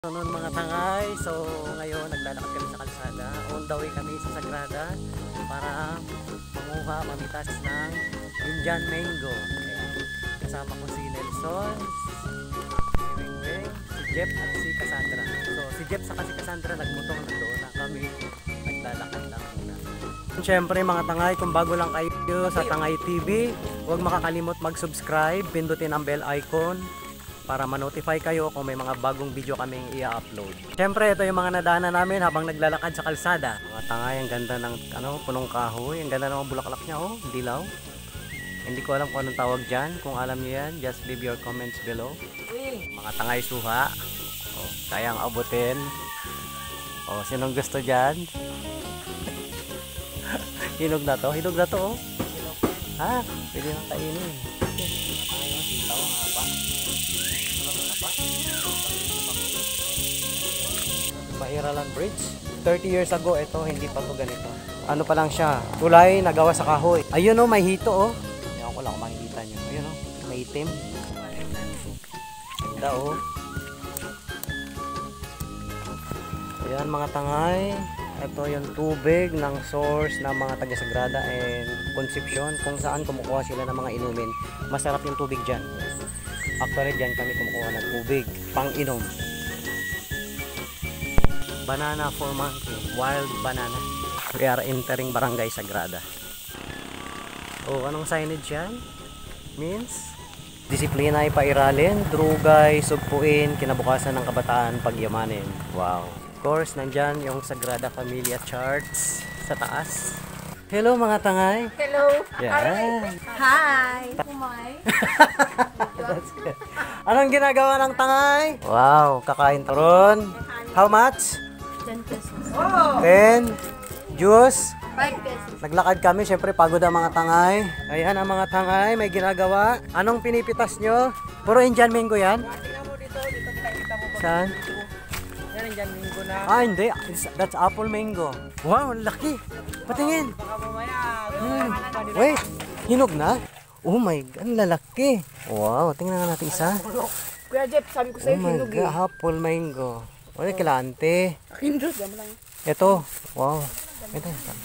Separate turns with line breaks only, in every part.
Noon mga tangay, so ngayon naglalakad kami sa kalsada. On the way kami sa Sagrada para mamitas ng Indian mango. Ayan. Kasama ko si Nelson, si Wingwing, si Jeff at si Cassandra. So si Jeff sa si Cassandra nagmotor na doon na kami naglalakad lang muna. Siyempre mga tangay, kung bago lang kayo sa Tangay TV, huwag makakalimot mag-subscribe, pindutin ang bell icon para ma-notify kayo kung may mga bagong video kaming i-upload. Siyempre, ito yung mga nadaanan namin habang naglalakad sa kalsada. Mga tangay, ang ganda ng punong kahoy. Ang ganda ng bulaklak niya, oh, dilaw. Hindi ko alam kung anong tawag dyan. Kung alam niyo yan, just leave your comments below. Mga tangay suha. Oh, kayang abutin. Oh, sinong gusto dyan? Hinog na to? Hinog na to, oh. Ha? Pwede nang kainin. Sitaw, ang haba. Mairalan Bridge. 30 years ago, ito hindi pa to ganito. Ano pa lang siya? Tulay nagawa sa kahoy. Ayun oh, may hito oh. Ayun ko lang makikita nyo. Ayun oh, may itim. Ganda oh. Ayan mga tangay. Ito yung tubig ng source ng mga taga-Sagrada and Concepcion kung saan kumukuha sila ng mga inumin. Masarap yung tubig dyan. Actually dyan kami kumukuha ng tubig pang inom. Banana for monkey, wild banana. We are entering Barangay Sagrada. Oh, anong signage yan? Means disiplina ay pairalin, drugay, sugpuin, kinabukasan ng kabataan, pagyamanin. Wow. Of course, nandyan yung Sagrada Familia Charts sa taas. Hello mga tangay.
Hello.
Yeah.
Hi. Kumay.
Anong ginagawa ng tangay? Wow, kakain taron. How much?
10 pesos.
10. Juice.
5 pesos.
Naglakad kami, syempre pagod ang mga tangay. Ayan ang mga tangay, may ginagawa. Anong pinipitas nyo? Puro Indian mango yan?
Tingnan mo dito kita mo ba?
Saan?
Yan ang dyan linggo na.
Ah, hindi. That's apple mango. Wow, ang laki. Patingin.
Baka mamaya.
Wait, hinog na? Oh my God, ang lalaki. Wow, tingnan nga natin isa.
Kuya Jeff, sabi ko
Oh
sa'yo,
my
hinog
God, apple mango. Wala kilante.
Hindus. Lang.
Ito, wow. Ito.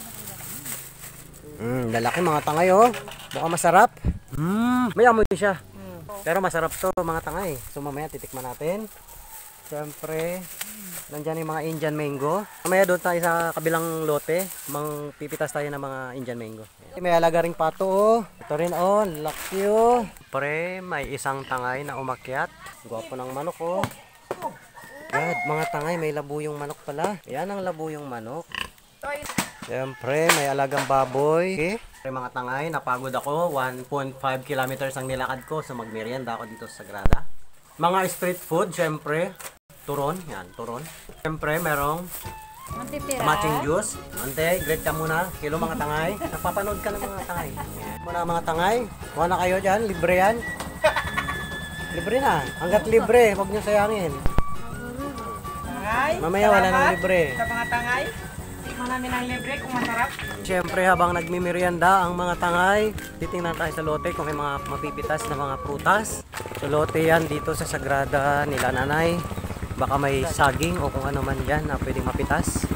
Lalaki mga tangay oh. Mukhang masarap. May amoy siya. Pero masarap to mga tangay. So mamaya titikman natin. Siyempre, nandyan yung mga Indian mango. Mamaya doon tayo sa kabilang lote. Pipitas tayo ng mga Indian mango. May alaga ring pato oh. Ito rin oh, laki oh. Pre, may isang tangay na umakyat. Gwapo ng manok oh. God, mga tangay, may labuyong manok pala. Yan ang labuyong manok. Siyempre, may alagang baboy. Okay. Mga tangay, napagod ako. 1.5 kilometers ang nilakad ko. So magmerienda ako dito sa Sagrada. Mga street food, siyempre. Turon, yan, turon. Siyempre, merong matching juice. Ante, great ka muna. Kilo mga tangay. Napapanood ka ng mga tangay. Muna mga tangay. Kuha na kayo dyan, libre yan. Libre na. Hanggat libre, huwag nyo sayangin.
Tangay.
Mamaya wala nang libre.
Sa mga tangay. Tikman namin ang libre kung masarap.
Siyempre habang nagmimerienda ang mga tangay, titingnan tayo sa lote kung may mga mapipitas na mga prutas. So lote yan dito sa Sagrada nila nanay. Baka may saging o kung ano man dyan na pwedeng mapitas.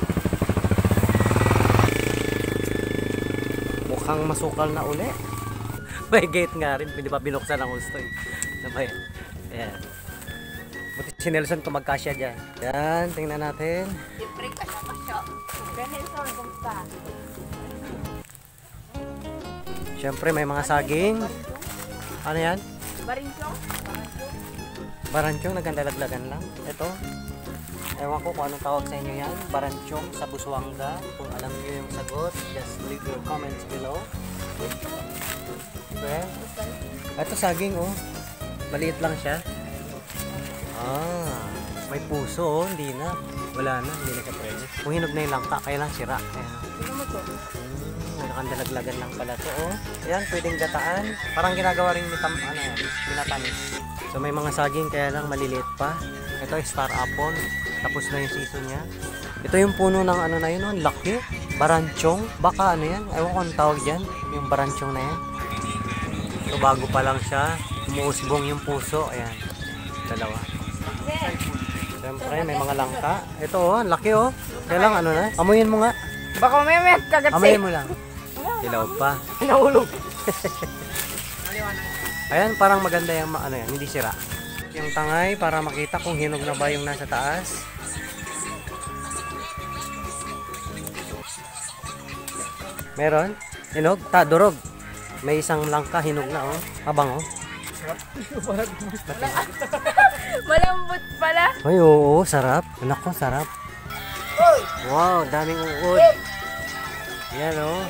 Mukhang masukal na uli. May gate nga rin, pwede pa binuksan ang gusto. Ayan. Buti si Nelson kung magkasya dyan. Yan, tingnan natin.
Libre ka siya pa siya. Nelson, kumusta?
Siyempre may mga saging. Ano yan?
Barinchong?
Baranchong, nagandalaglagan lang. Ito. Ewan ko kung anong tawag sa inyo yan. Baranchong sa Busuanga. Kung alam niyo yung sagot, just leave your comments below. Okay. Ito saging oh. Maliit lang siya. Ah, may puso oh. Hindi na. Wala na. Hindi na siya pwede. Kung hinog na yung langka, kailang sira. Ayan.
Sino mo to?
Nakandalaglagan lang pala to oh. Ayan, pwedeng gataan. Parang ginagawa rin minatamis. So may mga saging kaya lang maliliit pa. Ito ay star apple. Tapos na yung season niya. Ito yung puno ng ano na yun oh. Laki. Baranchong. Baka ano yan. Ewan ko anong tawag dyan. Yung baranchong na yan. So bago pa lang siya. Umuusbong yung puso. Ayan. Dalawa. Siyempre, may mga langka. Ito oh, ang laki oh. Kailang ano na? Amuyin mo nga.
Baka may kagat
Amuyin mo lang. Dilaw pa.
Nahulog.
Ayan, parang maganda yung ano yan, hindi sira. Yung tangay para makita kung hinog na ba yung nasa taas. Meron? Hinog? Durog. May isang langka, hinog na oh. Habang oh.
Malambot pala.
Ay, oo, sarap. Nako, sarap. Wow, daming uod. Yan oh.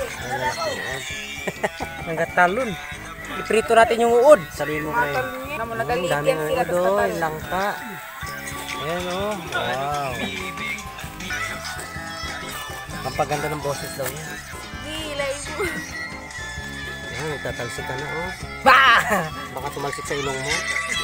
Ang talon. Iprito natin yung uod.
Sabihin mo kayo. Daming uod oh, yung langka. Ayan oh. Wow. Pampaganda ng boses daw niya.
Gilay mo.
Ayan, nagtatalsik ka na oh.
Bah!
Baka tumalsik sa ilong mo.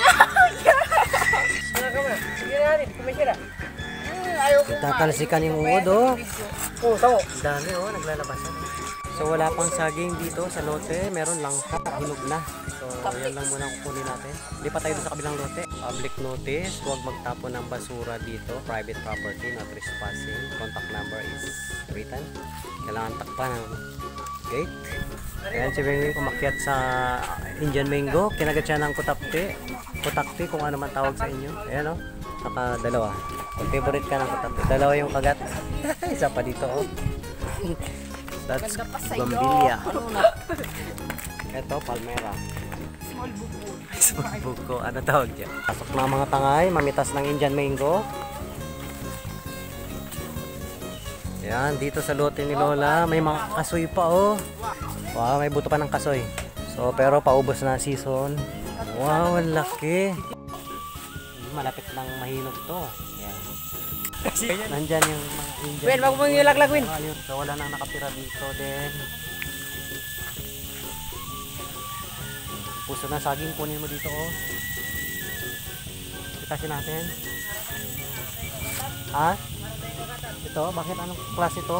Ano ka ba? Sige na rin. Kumisira.
Ayaw ko
Nagtatalsikan yung uod oh.
Oo, tao.
Dami oh, naglalabasan. So wala pang saging dito sa lote, meron langka, hinog na. So yan lang muna ang kukunin natin. Hindi pa tayo sa kabilang lote. Public notice, huwag magtapon ng basura dito. Private property, not trespassing. Contact number is written. Kailangan takpan ng gate. Ayan si Bengwing umakyat sa Indian Mango. Kinagat siya ng kutakti. Kutakti kung ano man tawag sa inyo. Ayan oh, saka dalawa. Kung favorite ka ng kutakti, dalawa yung kagat. Isa pa dito oh. That's Gombilia. Ito, Palmera. Small buko. Ano tawag dyan? Pasok na mga tangay, mamitas ng Indian Mango. Yan, dito sa lote ni Lola, may mga kasoy pa oh. Wow, may buto pa ng kasoy. So, pero paubos na season. Wow, ang laki. Malapit ng mahinog to. Yan. Nandyan yung mga Indian.
Win, wag mo yung laglag, Win.
Ayun, so wala nang nakatira dito din. Puso na saging, kunin mo dito oh. Itasin natin. Ha? Ito, bakit anong klase ito?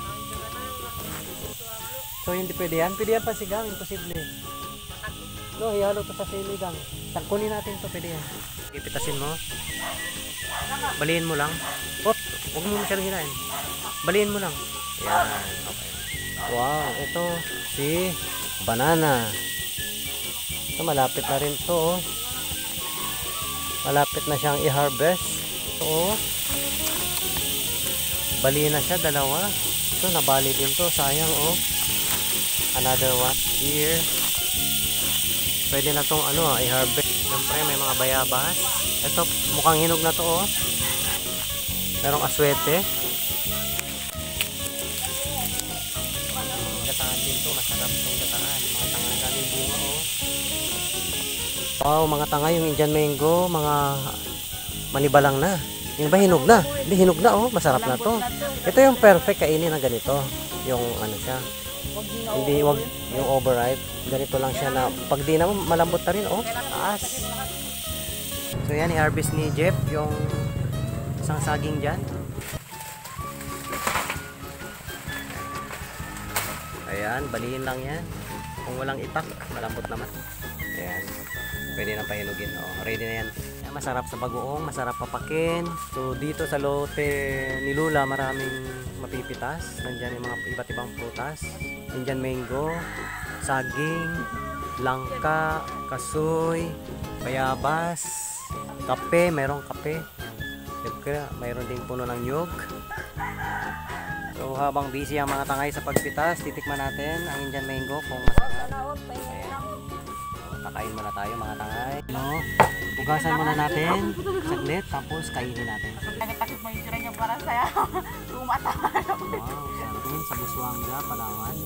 So hindi pwede yan? Pwede yan pa sigang, imposible. No, ihalo to sa siligang. Kunin natin to, pwede yan. Ipitasin mo. Baliin mo lang. Huwag mo masyadong hinain. Baliin mo lang. Yan. Okay. Wow, ito si banana. Ito malapit na rin to oh. Malapit na siyang i-harvest. Ito oh. Bali na siya, dalawa. Ito nabali din to, sayang oh. Another one here. Pwede na tong ano i-harvest. Siyempre may mga bayabas. Ito mukhang hinog na to oh. Merong aswete. Gataan din to, masarap tong gataan. Mga tanga, daming bunga oh. Wow, mga tanga yung Indian Mango, mga manibalang na. Yung ba hinog na? Hindi, hinog na oh, masarap na to. Ito yung perfect kainin ng ganito. Yung ano siya. Hindi, wag yung overripe. Ganito lang siya na pag di na malambot na rin oh. Taas. So yan, i-harvest ni Jeff yung isang saging dyan. Ayan, balihin lang yan. Kung walang itak, malambot naman. Ayan, pwede na pahinugin. Oh, ready na yan. Ayan, masarap sa bagoong, masarap papakin. So dito sa lote ni Lula, maraming mapipitas. Nandyan yung mga iba't ibang prutas. Indian Mango, saging, langka, kasoy, bayabas, kape, merong kape. Siyempre, mayroon ding puno ng nyug. So habang busy ang mga tangay sa pagpitas, titikman natin ang Indian Mango kung masarap. Ayan. So, kakain muna tayo mga tangay. No? Hugasan muna natin saglit, tapos kainin natin.
Takit mo yung tira niya para sa'yo. Tumata.
Wow, sarap yun sa Busuanga, Palawan.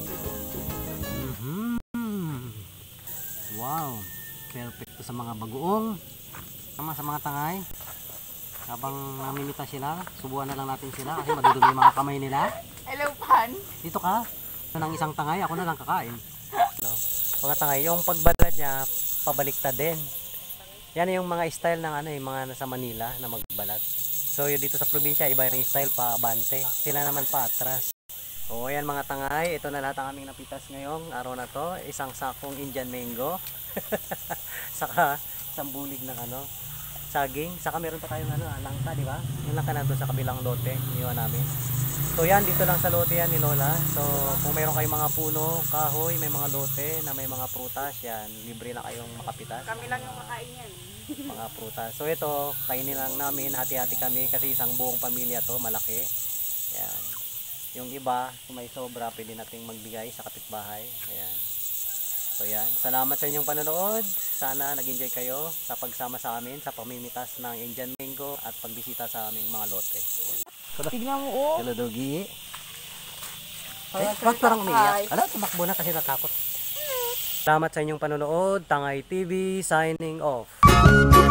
Wow, perfect to sa mga bagoong. Sama sa mga tangay. Habang namimita sila, subuhan na lang natin sila kasi madudumi yung mga kamay nila.
Hello, Pan.
Dito ka. Ito ng isang tangay, ako na lang kakain. No? Mga tangay, yung pagbalat niya, pabaliktad din. Yan yung mga style ng ano, yung mga nasa Manila na magbalat. So yung dito sa probinsya, iba yung style pa abante. Sila naman pa atras. O ayan mga tangay, ito na lahat ang aming napitas ngayong araw na to. Isang sakong Indian Mango. Saka isang bulig ng ano, saging. Saka meron pa tayong langka, di ba? Yung langka na doon sa kabilang lote, iniwan namin. So yan, dito lang sa lote yan ni Lola. So kung mayroon kayong mga puno, kahoy, may mga lote na may mga prutas, yan, libre na kayong makapitas.
Kami lang yung makain yan.
Mga prutas. So ito, kainin lang namin, hati-hati kami kasi isang buong pamilya to, malaki. Yan. Yung iba, kung may sobra, pwede nating magbigay sa kapitbahay. Ayan. So yan, salamat sa inyong panonood. Sana nag-enjoy kayo sa pagsama sa amin sa pamimitas ng Indian Mango at pagbisita sa aming mga lote.
Tignan mo, oh.
Hello, Doggy. Bakit parang umiiyak? Ala, tumakbo na kasi natakot. Salamat sa inyong panonood. Tangay TV signing off.